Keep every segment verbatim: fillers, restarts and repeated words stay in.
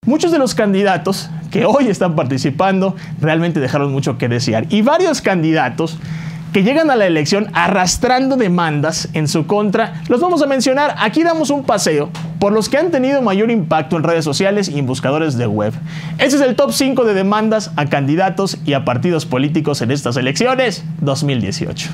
Muchos de los candidatos que hoy están participando realmente dejaron mucho que desear. Y varios candidatos que llegan a la elección arrastrando demandas en su contra, los vamos a mencionar. Aquí damos un paseo por los que han tenido mayor impacto en redes sociales y en buscadores de web. Este es el top cinco de demandas a candidatos y a partidos políticos en estas elecciones dos mil dieciocho.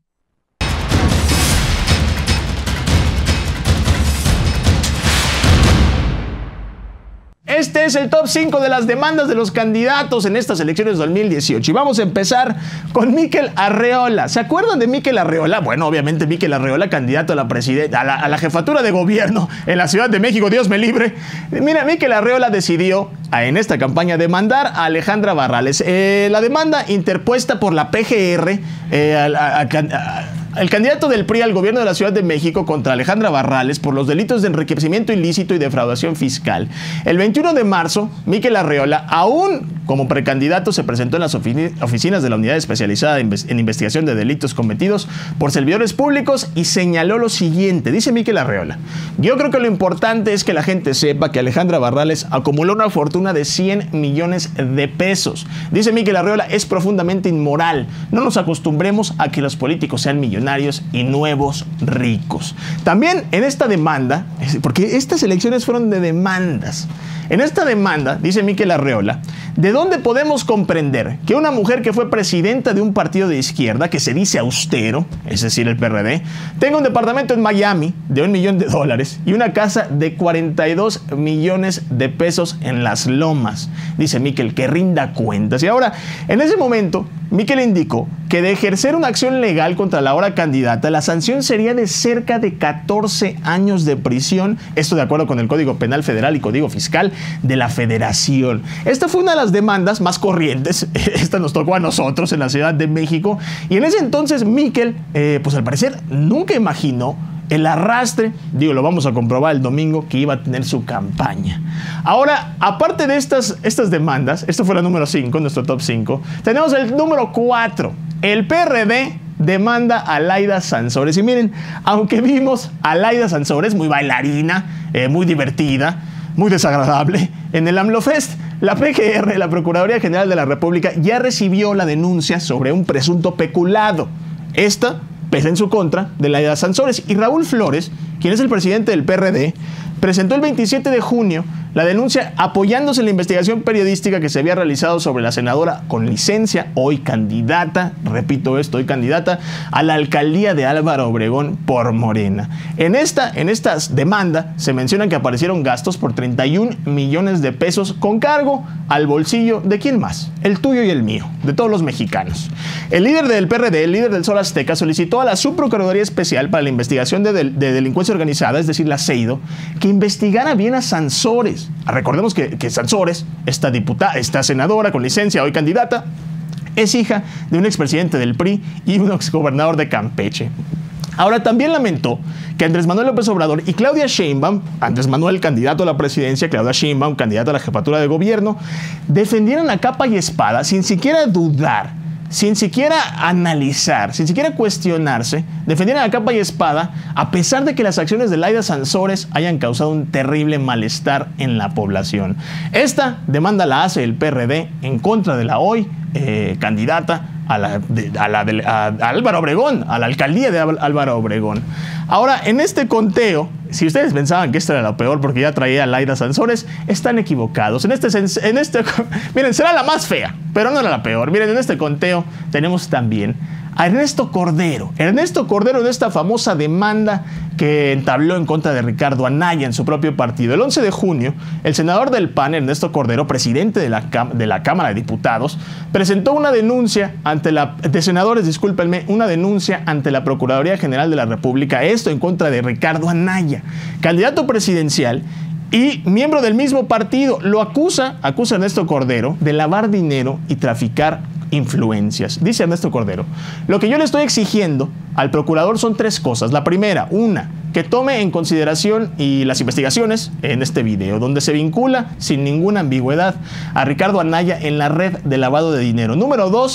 Este es el top cinco de las demandas de los candidatos en estas elecciones dos mil dieciocho. Y vamos a empezar con Mikel Arreola. ¿Se acuerdan de Mikel Arreola? Bueno, obviamente Mikel Arreola, candidato a la, a, la, a la jefatura de gobierno en la Ciudad de México, Dios me libre. Mira, Mikel Arreola decidió en esta campaña demandar a Alejandra Barrales. Eh, la demanda interpuesta por la P G R eh, a, a, a, a el candidato del P R I al gobierno de la Ciudad de México contra Alejandra Barrales por los delitos de enriquecimiento ilícito y defraudación fiscal. El veintiuno de marzo, Mikel Arreola, aún como precandidato, se presentó en las oficinas de la Unidad Especializada en Investigación de Delitos Cometidos por Servidores Públicos y señaló lo siguiente. Dice Mikel Arreola: yo creo que lo importante es que la gente sepa que Alejandra Barrales acumuló una fortuna de cien millones de pesos. Dice Mikel Arreola: es profundamente inmoral. No nos acostumbremos a que los políticos sean millonarios y nuevos ricos. También en esta demanda, porque estas elecciones fueron de demandas, en esta demanda, dice Mikel Arreola, ¿de dónde podemos comprender que una mujer que fue presidenta de un partido de izquierda, que se dice austero, es decir, el P R D, tenga un departamento en Miami de un millón de dólares y una casa de cuarenta y dos millones de pesos en Las Lomas? Dice Mikel, que rinda cuentas. Y ahora, en ese momento, Mikel indicó que de ejercer una acción legal contra la ahora candidata, la sanción sería de cerca de catorce años de prisión, esto de acuerdo con el Código Penal Federal y Código Fiscal de la Federación. Esta fue una de las demandas más corrientes, esta nos tocó a nosotros en la Ciudad de México, y en ese entonces Mikel, eh, pues al parecer nunca imaginó el arrastre, digo, lo vamos a comprobar el domingo, que iba a tener su campaña. Ahora, aparte de estas, estas demandas, esto fue la número cinco, nuestro top cinco, tenemos el número cuatro, el P R D demanda a Laida Sansores. Y miren, aunque vimos a Laida Sansores, muy bailarina, eh, muy divertida, muy desagradable, en el AMLOFest, la P G R, la Procuraduría General de la República, ya recibió la denuncia sobre un presunto peculado. Esta pesa en su contra de Laida Sansores. Y Raúl Flores, quien es el presidente del P R D, presentó el veintisiete de junio la denuncia apoyándose en la investigación periodística que se había realizado sobre la senadora con licencia, hoy candidata, repito esto, hoy candidata a la alcaldía de Álvaro Obregón por Morena. En esta, en estas demandas se mencionan que aparecieron gastos por treinta y un millones de pesos con cargo al bolsillo de quién más, el tuyo y el mío, de todos los mexicanos. El líder del P R D, el líder del Sol Azteca, solicitó a la Subprocuraduría Especial para la Investigación de, de, de Delincuencia Organizada, es decir, la CEIDO, que investigara bien a Sansores. Recordemos que, que Sansores, esta diputada, esta senadora con licencia, hoy candidata, es hija de un expresidente del P R I y un exgobernador de Campeche. Ahora, también lamentó que Andrés Manuel López Obrador y Claudia Sheinbaum, Andrés Manuel, candidato a la presidencia, Claudia Sheinbaum, candidata a la jefatura de gobierno, defendieran a capa y espada, sin siquiera dudar, sin siquiera analizar, sin siquiera cuestionarse, defendieron a capa y espada, a pesar de que las acciones de Laida Sansores hayan causado un terrible malestar en la población. Esta demanda la hace el P R D en contra de la hoy eh, candidata a, la, de, a, la de, a, a Álvaro Obregón, a la alcaldía de Álvaro Obregón. Ahora, en este conteo, si ustedes pensaban que esto era lo peor porque ya traía a Laida Sansores, están equivocados. En este, en este, miren, será la más fea, pero no era la peor. Miren, en este conteo tenemos también a Ernesto Cordero. Ernesto Cordero, de esta famosa demanda que entabló en contra de Ricardo Anaya en su propio partido. El once de junio, el senador del P A N, Ernesto Cordero, presidente de la, de la Cámara de Diputados, presentó una denuncia ante la, de senadores, discúlpenme, una denuncia ante la Procuraduría General de la República, esto en contra de Ricardo Anaya, candidato presidencial y miembro del mismo partido. Lo acusa, acusa a Ernesto Cordero de lavar dinero y traficar influencias. Dice Ernesto Cordero: lo que yo le estoy exigiendo al procurador son tres cosas. La primera, una, que tome en consideración y las investigaciones en este video, donde se vincula sin ninguna ambigüedad a Ricardo Anaya en la red de lavado de dinero. Número dos,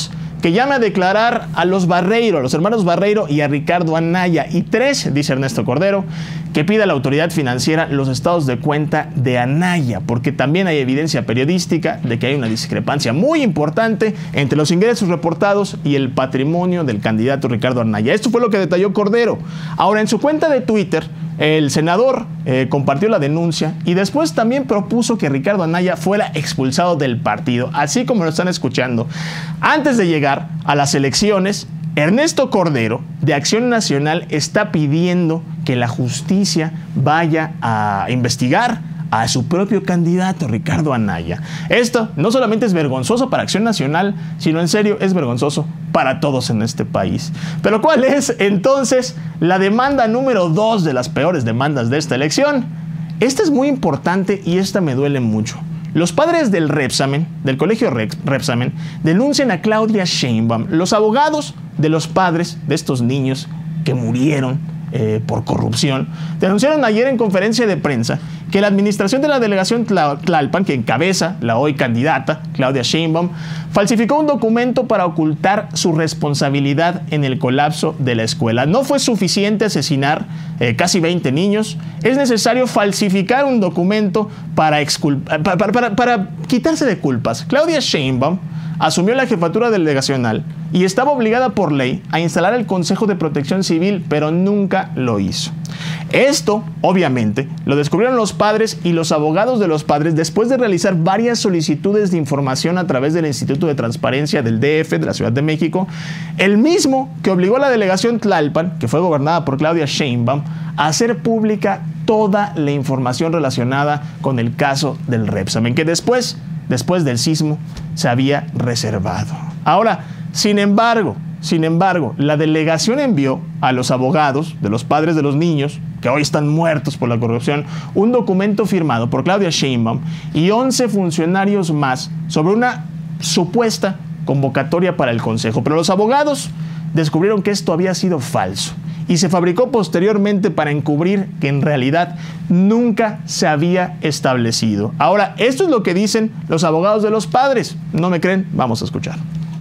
que llame a declarar a los Barreiro, a los hermanos Barreiro y a Ricardo Anaya. Y tres, dice Ernesto Cordero, que pida a la autoridad financiera los estados de cuenta de Anaya, porque también hay evidencia periodística de que hay una discrepancia muy importante entre los ingresos reportados y el patrimonio del candidato Ricardo Anaya. Esto fue lo que detalló Cordero. Ahora, en su cuenta de Twitter, el senador eh, compartió la denuncia y después también propuso que Ricardo Anaya fuera expulsado del partido, así como lo están escuchando. Antes de llegar a las elecciones, Ernesto Cordero, de Acción Nacional, está pidiendo que la justicia vaya a investigar a su propio candidato, Ricardo Anaya. Esto no solamente es vergonzoso para Acción Nacional, sino en serio es vergonzoso para todos en este país. Pero ¿cuál es entonces la demanda número dos de las peores demandas de esta elección? Esta es muy importante y esta me duele mucho. Los padres del Repsamen, del colegio Repsamen, denuncian a Claudia Sheinbaum. Los abogados de los padres de estos niños que murieron Eh, por corrupción, denunciaron ayer en conferencia de prensa que la administración de la delegación Tlalpan, que encabeza la hoy candidata Claudia Sheinbaum, falsificó un documento para ocultar su responsabilidad en el colapso de la escuela. No fue suficiente asesinar eh, casi veinte niños, es necesario falsificar un documento para, para, para, para, para quitarse de culpas. Claudia Sheinbaum asumió la jefatura delegacional y estaba obligada por ley a instalar el Consejo de Protección Civil, pero nunca lo hizo. Esto, obviamente, lo descubrieron los padres y los abogados de los padres después de realizar varias solicitudes de información a través del Instituto de Transparencia del D F, de la Ciudad de México, el mismo que obligó a la delegación Tlalpan, que fue gobernada por Claudia Sheinbaum, a hacer pública toda la información relacionada con el caso del Repsamen, que después, después del sismo, se había reservado. Ahora, sin embargo, sin embargo, la delegación envió a los abogados de los padres de los niños, que hoy están muertos por la corrupción, un documento firmado por Claudia Sheinbaum y once funcionarios más sobre una supuesta convocatoria para el Consejo. Pero los abogados descubrieron que esto había sido falso y se fabricó posteriormente para encubrir que en realidad nunca se había establecido. Ahora, esto es lo que dicen los abogados de los padres. ¿No me creen? Vamos a escuchar.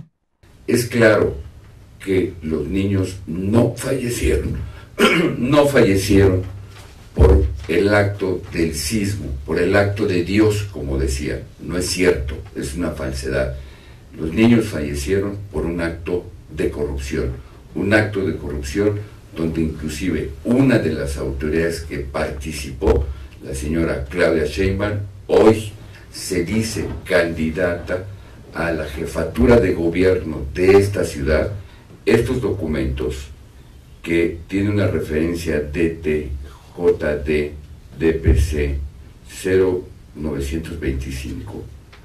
Es claro que los niños no fallecieron, no fallecieron por el acto del sismo, por el acto de Dios, como decían. No es cierto, es una falsedad. Los niños fallecieron por un acto de corrupción, un acto de corrupción donde inclusive una de las autoridades que participó, la señora Claudia Sheinbaum, hoy se dice candidata a la jefatura de gobierno de esta ciudad. Estos documentos, que tienen una referencia D T J D D P C cero novecientos veinticinco,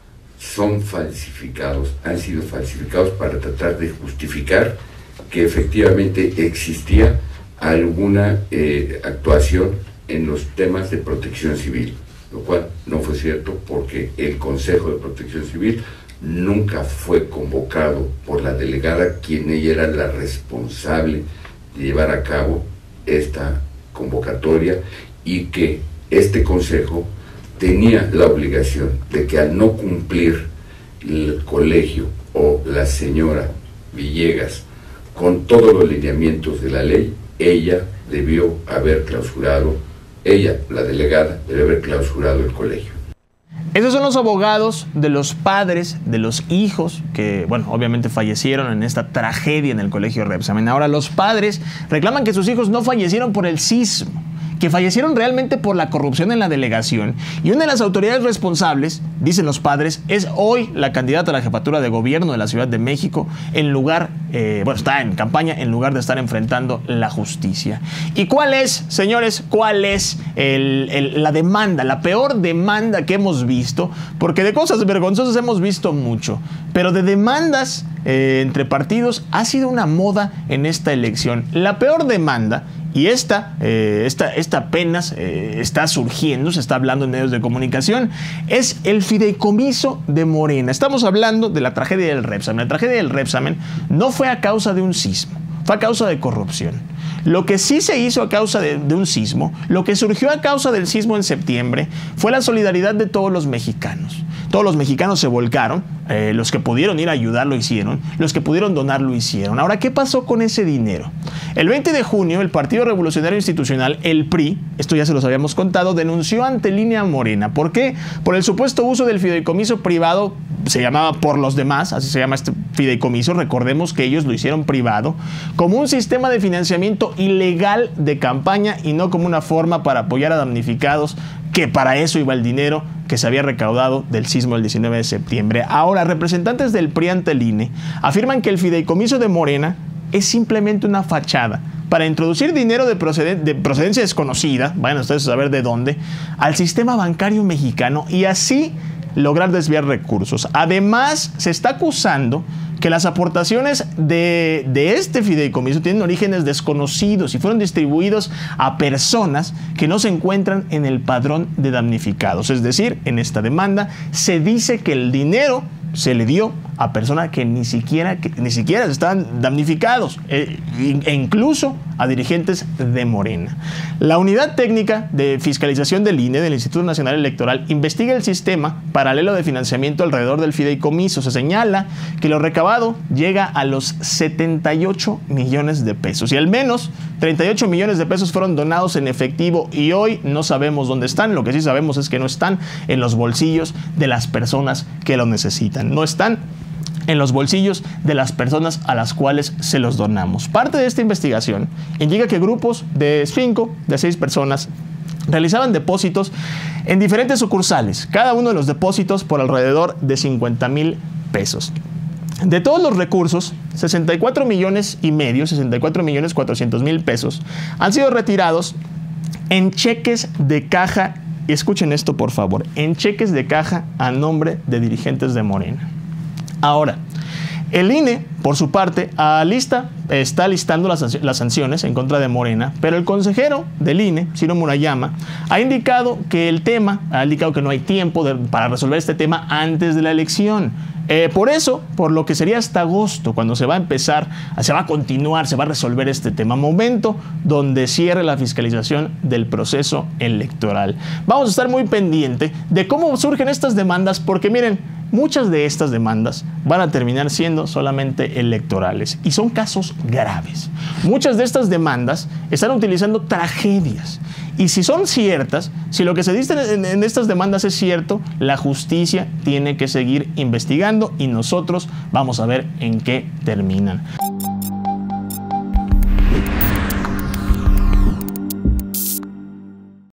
son falsificados, han sido falsificados para tratar de justificar que efectivamente existía alguna eh, actuación en los temas de protección civil, lo cual no fue cierto porque el Consejo de Protección Civil nunca fue convocado por la delegada, quien ella era la responsable de llevar a cabo esta convocatoria, y que este consejo tenía la obligación de que al no cumplir el colegio o la señora Villegas con todos los lineamientos de la ley, ella debió haber clausurado, ella, la delegada, debió haber clausurado el colegio. Esos son los abogados de los padres de los hijos que, bueno, obviamente fallecieron en esta tragedia en el colegio Repsamen. Ahora, los padres reclaman que sus hijos no fallecieron por el sismo, que fallecieron realmente por la corrupción en la delegación. Y una de las autoridades responsables, dicen los padres, es hoy la candidata a la jefatura de gobierno de la Ciudad de México, en lugar, eh, bueno, está en campaña en lugar de estar enfrentando la justicia. ¿Y cuál es, señores, cuál es el, el, la demanda, la peor demanda que hemos visto? Porque de cosas vergonzosas hemos visto mucho, pero de demandas eh, entre partidos ha sido una moda en esta elección. La peor demanda, y esta, eh, esta, esta apenas eh, está surgiendo, se está hablando en medios de comunicación, es el fideicomiso de Morena. Estamos hablando de la tragedia del Repsamen. La tragedia del Repsamen no fue a causa de un sismo, fue a causa de corrupción. Lo que sí se hizo a causa de, de un sismo, lo que surgió a causa del sismo en septiembre, fue la solidaridad de todos los mexicanos. Todos los mexicanos se volcaron, eh, los que pudieron ir a ayudar lo hicieron, los que pudieron donar lo hicieron. Ahora, ¿qué pasó con ese dinero? El veinte de junio, el Partido Revolucionario Institucional, el P R I, esto ya se los habíamos contado, denunció ante Línea Morena. ¿Por qué? Por el supuesto uso del fideicomiso privado, se llamaba Por los Demás, así se llama este fideicomiso, recordemos que ellos lo hicieron privado, como un sistema de financiamiento ilegal de campaña y no como una forma para apoyar a damnificados, que para eso iba el dinero que se había recaudado del sismo del diecinueve de septiembre. Ahora, representantes del P R I ante el I N E afirman que el fideicomiso de Morena es simplemente una fachada para introducir dinero de, proceden de procedencia desconocida, vayan ustedes a saber de dónde, al sistema bancario mexicano y así lograr desviar recursos. Además, se está acusando que las aportaciones de, de este fideicomiso tienen orígenes desconocidos y fueron distribuidos a personas que no se encuentran en el padrón de damnificados. Es decir, en esta demanda se dice que el dinero se le dio a personas que ni siquiera, que ni siquiera estaban damnificados, eh, e incluso a dirigentes de Morena. La Unidad Técnica de Fiscalización del I N E, del Instituto Nacional Electoral, investiga el sistema paralelo de financiamiento alrededor del fideicomiso. Se señala que lo recabado llega a los setenta y ocho millones de pesos y al menos treinta y ocho millones de pesos fueron donados en efectivo y hoy no sabemos dónde están. Lo que sí sabemos es que no están en los bolsillos de las personas que lo necesitan. No están en los bolsillos de las personas a las cuales se los donamos. Parte de esta investigación indica que grupos de cinco, de seis personas realizaban depósitos en diferentes sucursales, cada uno de los depósitos por alrededor de cincuenta mil pesos. De todos los recursos, sesenta y cuatro millones y medio, sesenta y cuatro millones cuatrocientos mil pesos, han sido retirados en cheques de caja, y escuchen esto por favor, en cheques de caja a nombre de dirigentes de Morena. Ahora, el I N E, por su parte, alista, está listando las, las sanciones en contra de Morena, pero el consejero del I N E, Ciro Murayama, ha indicado que el tema, ha indicado que no hay tiempo de, para resolver este tema antes de la elección. Eh, por eso, por lo que sería hasta agosto, cuando se va a empezar, se va a continuar, se va a resolver este tema, momento donde cierre la fiscalización del proceso electoral. Vamos a estar muy pendiente de cómo surgen estas demandas, porque miren, muchas de estas demandas van a terminar siendo solamente electorales y son casos graves. Muchas de estas demandas están utilizando tragedias y si son ciertas, si lo que se dice en, en estas demandas es cierto, la justicia tiene que seguir investigando y nosotros vamos a ver en qué terminan.